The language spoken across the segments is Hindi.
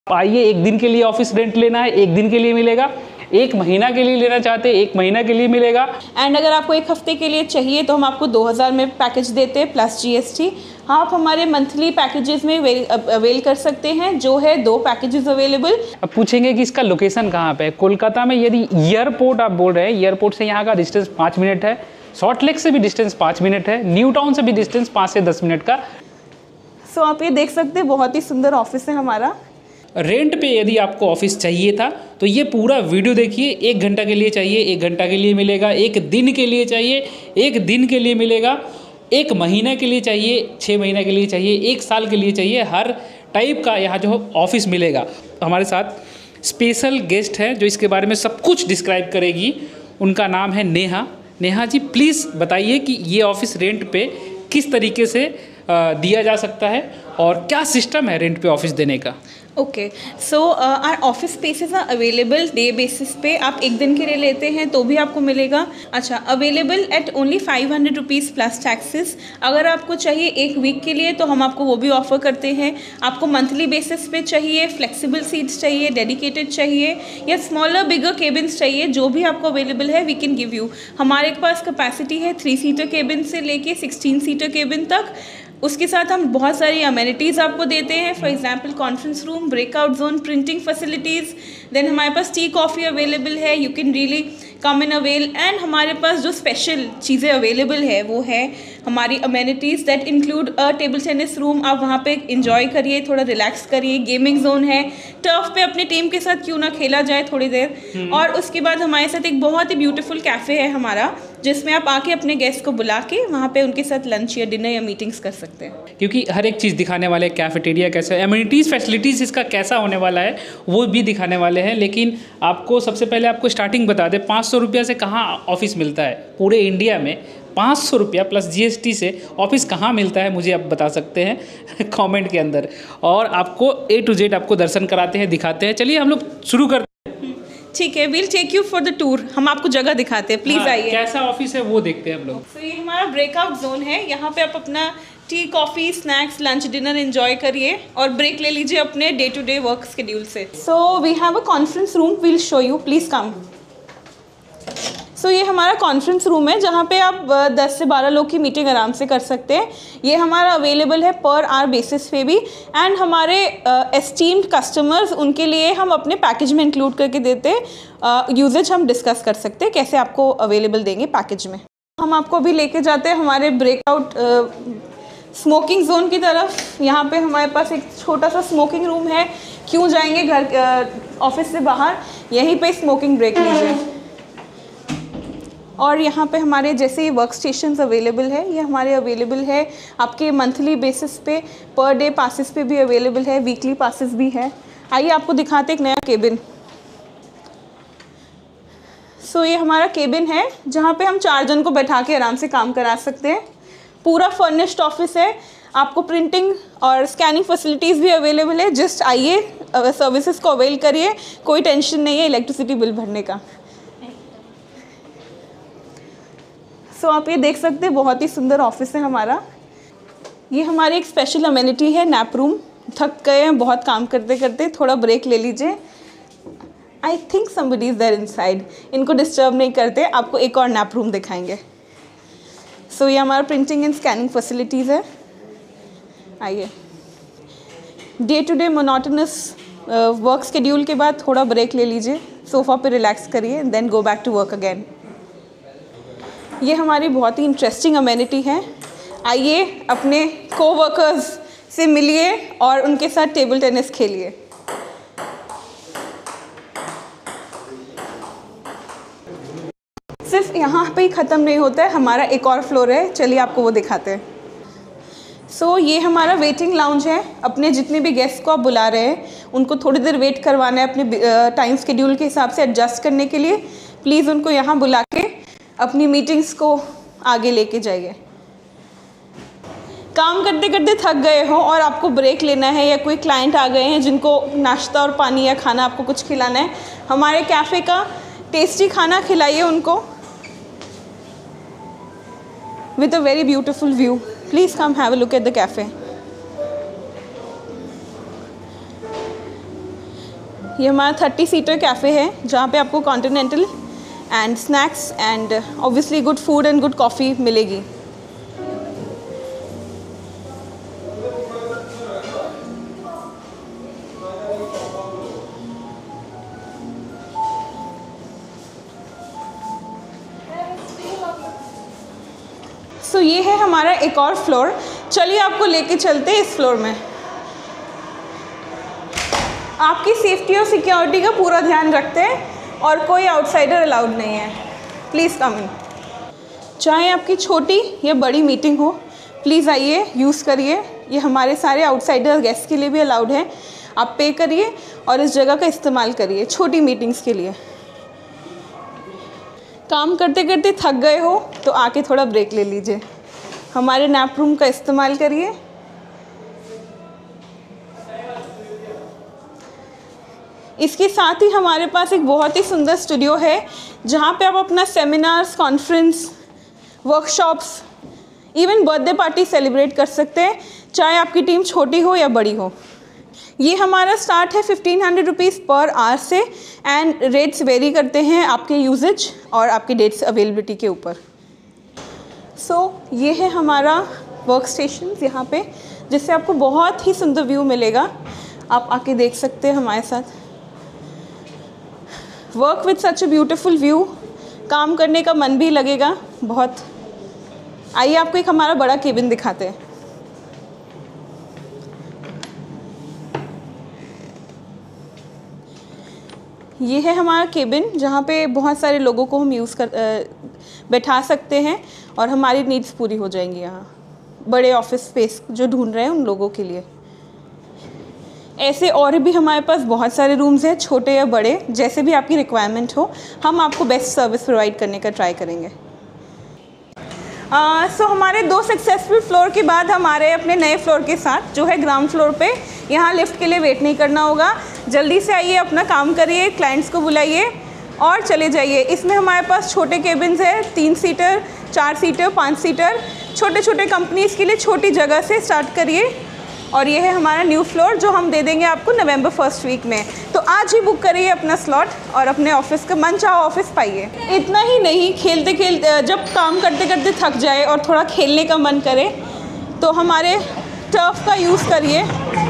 आइए, एक दिन के लिए ऑफिस रेंट लेना है, एक दिन के लिए मिलेगा। एक महीना के लिए लेना चाहते हैं, एक महीना के लिए मिलेगा। एंड अगर आपको एक हफ्ते के लिए चाहिए तो हम आपको 2000 में पैकेज देते हैं प्लस GST। आप हमारे मंथली पैकेजेस में अवेल कर सकते हैं, जो है 2 पैकेजेस अवेलेबल। अब पूछेंगे कि इसका लोकेशन कहाँ पे है। कोलकाता में यदि एयरपोर्ट आप बोल रहे हैं, एयरपोर्ट से यहाँ का डिस्टेंस 5 मिनट है, सॉल्ट लेक से भी डिस्टेंस 5 मिनट है, न्यू टाउन से भी डिस्टेंस 5 से 10 मिनट का। सो आप ये देख सकते हैं, बहुत ही सुंदर ऑफिस है हमारा। रेंट पे यदि आपको ऑफिस चाहिए था तो ये पूरा वीडियो देखिए। 1 घंटा के लिए चाहिए, 1 घंटा के लिए मिलेगा। 1 दिन के लिए चाहिए, 1 दिन के लिए मिलेगा। 1 महीना के लिए चाहिए, 6 महीना के लिए चाहिए, 1 साल के लिए चाहिए, हर टाइप का यहाँ जो ऑफिस मिलेगा। हमारे साथ स्पेशल गेस्ट है जो इसके बारे में सब कुछ डिस्क्राइब करेगी। उनका नाम है नेहा। नेहा जी, प्लीज़ बताइए कि ये ऑफिस रेंट पे किस तरीके से दिया जा सकता है और क्या सिस्टम है रेंट पे ऑफिस देने का। Okay, so are office spaces are available day basis पे। आप 1 दिन के लिए लेते हैं तो भी आपको मिलेगा। अच्छा, available at only 500 rupees plus taxes. अगर आपको चाहिए 1 वीक के लिए तो हम आपको वो भी ऑफ़र करते हैं। आपको मंथली बेसिस पे चाहिए, फ्लेक्सिबल सीट्स चाहिए, डेडिकेटेड चाहिए, या स्मॉलर बिगर केबिन्स चाहिए, जो भी आपको अवेलेबल है वी कैन गिव यू। हमारे पास कैपेसिटी है 3 सीटर केबिन से लेके 16 सीटर केबिन तक। उसके साथ हम बहुत सारी अमेनिटीज़ आपको देते हैं, for example conference room, breakout zone, printing facilities. Then हमारे पास टी कॉफ़ी अवेलेबल है, you can really come in avail. And हमारे पास जो स्पेशल चीज़ें अवेलेबल है वो है हमारी amenities that include a table tennis room. आप वहाँ पे इंजॉय करिए, थोड़ा रिलैक्स करिए। गेमिंग जोन है, टर्फ पे अपनी टीम के साथ क्यों ना खेला जाए थोड़ी देर। और उसके बाद हमारे साथ एक बहुत ही ब्यूटीफुल कैफ़े है हमारा, जिसमें आप आके अपने गेस्ट को बुला के वहाँ पे उनके साथ लंच या डिनर या मीटिंग्स कर सकते हैं। क्योंकि हर एक चीज़ दिखाने वाले, कैफेटेरिया कैसा है, एमिनिटीज़ फैसिलिटीज़ इसका कैसा होने वाला है वो भी दिखाने वाले हैं। लेकिन आपको सबसे पहले आपको स्टार्टिंग बता दें, 500 रुपया से कहाँ ऑफिस मिलता है पूरे इंडिया में। 500 रुपया प्लस GST से ऑफिस कहाँ मिलता है मुझे आप बता सकते हैं कमेंट के अंदर। और आपको A to Z आपको दर्शन कराते हैं, दिखाते हैं। चलिए हम लोग शुरू करते हैं। ठीक है, we'll take you for the tour. हम आपको जगह दिखाते हैं, प्लीज़ आइए। कैसा ऑफिस है वो देखते हैं हम लोग। तो ये हमारा ब्रेकआउट जोन है। यहाँ पे आप अपना tea, coffee, snacks, lunch, dinner enjoy करिए और ब्रेक ले लीजिए अपने day to day work schedule से। So we have a conference room, we'll show you, please come. So ये हमारा कॉन्फ्रेंस रूम है जहाँ पे आप 10 से 12 लोग की मीटिंग आराम से कर सकते हैं। ये हमारा अवेलेबल है पर आवर बेसिस पे भी। एंड हमारे एस्टीम्ड कस्टमर्स, उनके लिए हम अपने पैकेज में इंक्लूड करके देते हैं। यूजेज हम डिस्कस कर सकते हैं कैसे आपको अवेलेबल देंगे पैकेज में। हम आपको अभी लेके जाते हैं हमारे ब्रेकआउट स्मोकिंग जोन की तरफ। यहाँ पे हमारे पास एक छोटा सा स्मोकिंग रूम है। क्यों जाएंगे घर ऑफिस से बाहर, यहीं पे स्मोकिंग ब्रेक लीजिए। और यहाँ पे हमारे जैसे वर्क स्टेशंस अवेलेबल है, ये हमारे अवेलेबल है आपके मंथली बेसिस पे, पर डे पासेस पे भी अवेलेबल है, वीकली पासेस भी है। आइए आपको दिखाते एक नया केबिन। सो ये हमारा केबिन है जहाँ पे हम 4 जन को बैठा के आराम से काम करा सकते हैं। पूरा फर्निश्ड ऑफिस है। आपको प्रिंटिंग और स्कैनिंग फैसिलिटीज़ भी अवेलेबल है। जस्ट आइए, सर्विसेज को अवेल करिए, कोई टेंशन नहीं है इलेक्ट्रिसिटी बिल भरने का। सो आप ये देख सकते हैं, बहुत ही सुंदर ऑफिस है हमारा। ये हमारी एक स्पेशल अमेनिटी है, नैप रूम। थक गए हैं बहुत काम करते करते, थोड़ा ब्रेक ले लीजिए। I think somebody is there inside. इनको डिस्टर्ब नहीं करते, आपको एक और नैप रूम दिखाएंगे। सो ये हमारा प्रिंटिंग एंड स्कैनिंग फैसिलिटीज़ है। आइए, day to day monotonous work schedule के बाद थोड़ा ब्रेक ले लीजिए, सोफ़ा पे रिलैक्स करिए, then go back to work again. ये हमारी बहुत ही इंटरेस्टिंग अमेनिटी है। आइए अपने कोवर्कर्स से मिलिए और उनके साथ टेबल टेनिस खेलिए। सिर्फ यहाँ पे ही ख़त्म नहीं होता है, हमारा एक और फ्लोर है, चलिए आपको वो दिखाते हैं। सो ये हमारा वेटिंग लाउंज है। अपने जितने भी गेस्ट को आप बुला रहे हैं उनको थोड़ी देर वेट करवाना है अपने टाइम शेड्यूल के हिसाब से एडजस्ट करने के लिए। प्लीज़ उनको यहाँ बुला के अपनी मीटिंग्स को आगे लेके जाइए। काम करते करते थक गए हो और आपको ब्रेक लेना है, या कोई क्लाइंट आ गए हैं जिनको नाश्ता और पानी या खाना आपको कुछ खिलाना है, हमारे कैफ़े का टेस्टी खाना खिलाइए उनको with a very beautiful view. Please come have a look at the cafe. ये हमारा 30 सीटर कैफ़े है जहाँ पे आपको continental and snacks and obviously good food and good coffee मिलेगी। सो ये है हमारा एक और फ्लोर। चलिए आपको लेके चलते हैं इस फ्लोर में। आपकी सेफ्टी और सिक्योरिटी का पूरा ध्यान रखते हैं और कोई आउटसाइडर अलाउड नहीं है। Please come in. चाहे आपकी छोटी या बड़ी मीटिंग हो, प्लीज़ आइए, यूज़ करिए। ये हमारे सारे आउटसाइडर गेस्ट के लिए भी अलाउड है। आप पे करिए और इस जगह का इस्तेमाल करिए छोटी मीटिंग्स के लिए। काम करते करते थक गए हो तो आके थोड़ा ब्रेक ले लीजिए। हमारे नैप रूम का इस्तेमाल करिए। इसके साथ ही हमारे पास एक बहुत ही सुंदर स्टूडियो है जहाँ पे आप अपना seminars, conference, workshops, even birthday party celebrate कर सकते हैं, चाहे आपकी टीम छोटी हो या बड़ी हो। ये हमारा स्टार्ट है 1500 रुपीज़ पर आवर से एंड रेट्स वेरी करते हैं आपके यूजेज और आपके डेट्स अवेलेबिलिटी के ऊपर। ये है हमारा वर्क स्टेशन यहाँ पे, जिससे आपको बहुत ही सुंदर व्यू मिलेगा। आप आके देख सकते हैं हमारे साथ। Work with such a beautiful view, काम करने का मन भी लगेगा बहुत। आइए आपको एक हमारा बड़ा केबिन दिखाते हैं। ये है हमारा केबिन जहाँ पे बहुत सारे लोगों को हम बैठा सकते हैं और हमारी नीड्स पूरी हो जाएंगी। यहाँ बड़े ऑफिस स्पेस जो ढूंढ रहे हैं उन लोगों के लिए। ऐसे और भी हमारे पास बहुत सारे रूम्स हैं, छोटे या बड़े, जैसे भी आपकी रिक्वायरमेंट हो, हम आपको बेस्ट सर्विस प्रोवाइड करने का ट्राई करेंगे। हमारे 2 सक्सेसफुल फ्लोर के बाद हमारे अपने नए फ्लोर के साथ जो है ग्राउंड फ्लोर पे, यहाँ लिफ्ट के लिए वेट नहीं करना होगा। जल्दी से आइए, अपना काम करिए, क्लाइंट्स को बुलाइए और चले जाइए। इसमें हमारे पास छोटे केबिन्स हैं, 3 सीटर, 4 सीटर, 5 सीटर, छोटे छोटे कंपनीज़ के लिए छोटी जगह से स्टार्ट करिए। और ये है हमारा न्यू फ्लोर जो हम दे देंगे आपको नवंबर 1st वीक में। तो आज ही बुक करिए अपना स्लॉट और अपने ऑफिस का मनचाहा ऑफिस पाइए। इतना ही नहीं, खेलते खेलते जब काम करते करते थक जाए और थोड़ा खेलने का मन करे तो हमारे टर्फ का यूज़ करिए।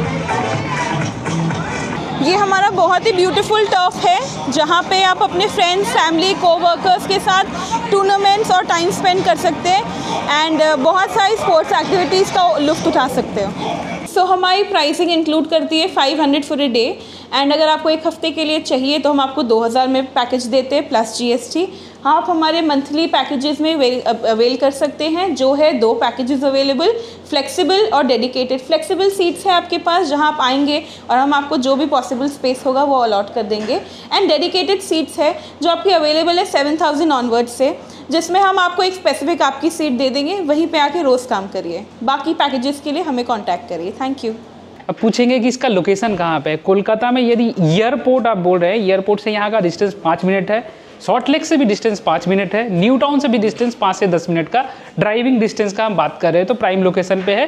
ये हमारा बहुत ही ब्यूटीफुल टर्फ है जहाँ पे आप अपने फ्रेंड्स, फैमिली, कोवर्कर्स के साथ टूर्नामेंट्स और टाइम स्पेंड कर सकते हैं एंड बहुत सारी स्पोर्ट्स एक्टिविटीज़ का लुत्फ़ उठा सकते हो। हमारी प्राइसिंग इंक्लूड करती है 500 फॉर ए डे एंड अगर आपको 1 हफ्ते के लिए चाहिए तो हम आपको 2000 में पैकेज देते हैं प्लस GST। आप हमारे मंथली पैकेजेस में अवेल कर सकते हैं, जो है 2 पैकेजेस अवेलेबल, फ्लेक्सिबल और डेडिकेटेड। फ्लेक्सिबल सीट्स है आपके पास जहां आप आएंगे और हम आपको जो भी पॉसिबल स्पेस होगा वो अलॉट कर देंगे एंड डेडिकेटेड सीट्स है जो आपकी अवेलेबल है 7000 ऑनवर्ड से, जिसमें हम आपको एक स्पेसिफिक आपकी सीट दे देंगे, वहीं पे आके रोज़ काम करिए। बाकी पैकेजेस के लिए हमें कॉन्टैक्ट करिए। Thank you. अब पूछेंगे कि इसका लोकेशन कहाँ पे है। कोलकाता में यदि एयरपोर्ट आप बोल रहे हैं, एयरपोर्ट से यहाँ का डिस्टेंस 5 मिनट है, सॉल्ट लेक से भी डिस्टेंस 5 मिनट है, न्यू टाउन से भी डिस्टेंस 5 से 10 मिनट का ड्राइविंग डिस्टेंस का हम बात कर रहे हैं, तो प्राइम लोकेशन पे है।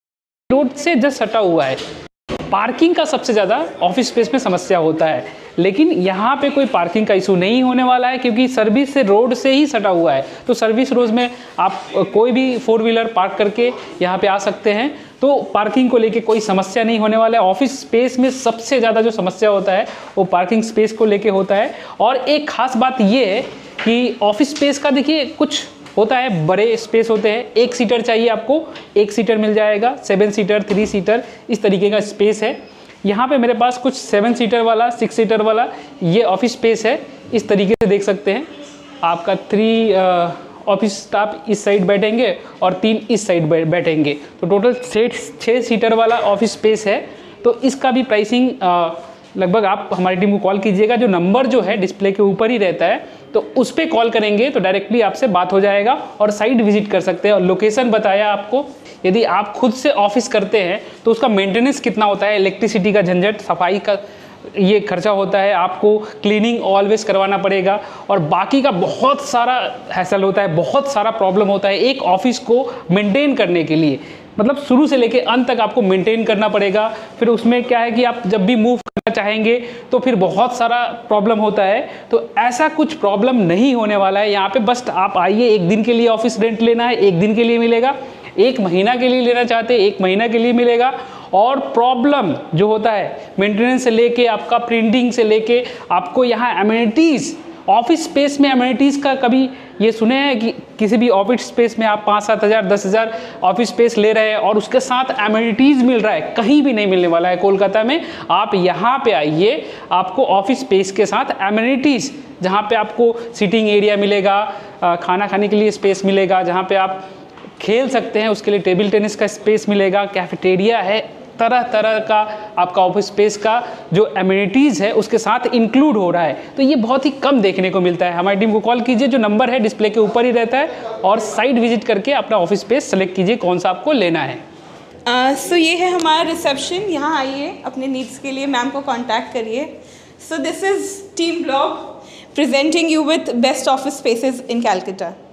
रोड से जस्ट सटा हुआ है। पार्किंग का सबसे ज़्यादा ऑफिस स्पेस में समस्या होता है, लेकिन यहाँ पे कोई पार्किंग का इशू नहीं होने वाला है क्योंकि सर्विस से रोड से ही सटा हुआ है। तो सर्विस रोड में आप कोई भी 4 व्हीलर पार्क करके यहाँ पे आ सकते हैं, तो पार्किंग को लेके कोई समस्या नहीं होने वाला है। ऑफिस स्पेस में सबसे ज़्यादा जो समस्या होता है वो पार्किंग स्पेस को लेके होता है। और एक ख़ास बात ये है कि ऑफिस स्पेस का देखिए कुछ होता है, बड़े स्पेस होते हैं। 1 सीटर चाहिए आपको, 1 सीटर मिल जाएगा, 7 सीटर, 3 सीटर, इस तरीके का स्पेस है। यहाँ पे मेरे पास कुछ 7 सीटर वाला, 6 सीटर वाला ये ऑफिस स्पेस है। इस तरीके से देख सकते हैं, आपका 3 ऑफिस स्टाफ इस साइड बैठेंगे और 3 इस साइड बैठेंगे, तो टोटल 6 सीटर वाला ऑफिस स्पेस है। तो इसका भी प्राइसिंग लगभग आप हमारी टीम को कॉल कीजिएगा, जो नंबर जो है डिस्प्ले के ऊपर ही रहता है, तो उस पर कॉल करेंगे तो डायरेक्टली आपसे बात हो जाएगा और साइट विजिट कर सकते हैं। और लोकेशन बताया आपको। यदि आप खुद से ऑफिस करते हैं तो उसका मेंटेनेंस कितना होता है, इलेक्ट्रिसिटी का झंझट, सफाई का ये खर्चा होता है, आपको क्लीनिंग ऑलवेज करवाना पड़ेगा और बाकी का बहुत सारा हैसल होता है, बहुत सारा प्रॉब्लम होता है एक ऑफिस को मेंटेन करने के लिए। मतलब शुरू से लेके अंत तक आपको मेंटेन करना पड़ेगा। फिर उसमें क्या है कि आप जब भी मूव चाहेंगे तो फिर बहुत सारा प्रॉब्लम होता है। तो ऐसा कुछ प्रॉब्लम नहीं होने वाला है यहाँ पे। बस आप आइए, एक दिन के लिए ऑफिस रेंट लेना है, एक दिन के लिए मिलेगा। एक महीना के लिए लेना चाहते हैं, एक महीना के लिए मिलेगा। और प्रॉब्लम जो होता है मेंटेनेंस से लेके आपका प्रिंटिंग से लेके आपको यहाँ एमिनिटीज़, ऑफिस स्पेस में एमिनिटीज़ का कभी ये सुने हैं कि किसी भी ऑफिस स्पेस में आप 5-7 हज़ार 10 हज़ार ऑफिस स्पेस ले रहे हैं और उसके साथ एमिनिटीज़ मिल रहा है? कहीं भी नहीं मिलने वाला है कोलकाता में। आप यहाँ पे आइए, आपको ऑफिस स्पेस के साथ एमिनिटीज़, जहाँ पे आपको सिटिंग एरिया मिलेगा, खाना खाने के लिए स्पेस मिलेगा, जहाँ पे आप खेल सकते हैं उसके लिए टेबल टेनिस का स्पेस मिलेगा, कैफेटेरिया है, तरह तरह का आपका ऑफिस स्पेस का जो एमिनिटीज़ है उसके साथ इंक्लूड हो रहा है। तो ये बहुत ही कम देखने को मिलता है। हमारी टीम को कॉल कीजिए, जो नंबर है डिस्प्ले के ऊपर ही रहता है, और साइट विजिट करके अपना ऑफिस स्पेस सेलेक्ट कीजिए कौन सा आपको लेना है। सो ये है हमारा रिसेप्शन। यहाँ आइए, अपने नीड्स के लिए मैम को कॉन्टैक्ट करिए। So this is team blog presenting you with best office spaces in Calcutta.